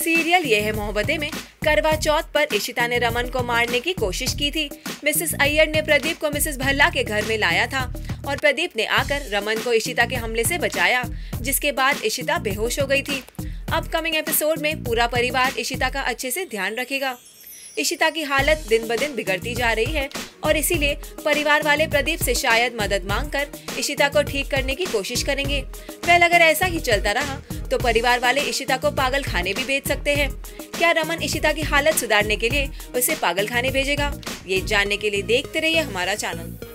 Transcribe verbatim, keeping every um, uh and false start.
Serial ये है मोहब्बतें में करवा चौथ पर इशिता ने रमन को मारने की कोशिश की थी। मिसेस अय्यर ने प्रदीप को मिसेस भल्ला के घर में लाया था और प्रदीप ने आकर रमन को इशिता के हमले से बचाया, जिसके बाद इशिता बेहोश हो गई थी। अपकमिंग एपिसोड में पूरा परिवार इशिता का अच्छे से ध्यान रखेगा। इशिता की हालत दिन ब दिन बिगड़ती जा रही है और इसीलिए परिवार वाले प्रदीप से शायद मदद मांगकर इशिता को ठीक करने की कोशिश करेंगे। वेल, अगर ऐसा ही चलता रहा तो परिवार वाले इशिता को पागल खाने भी भेज सकते हैं। क्या रमन इशिता की हालत सुधारने के लिए उसे पागल खाने भेजेगा? ये जानने के लिए देखते रहिए हमारा चैनल।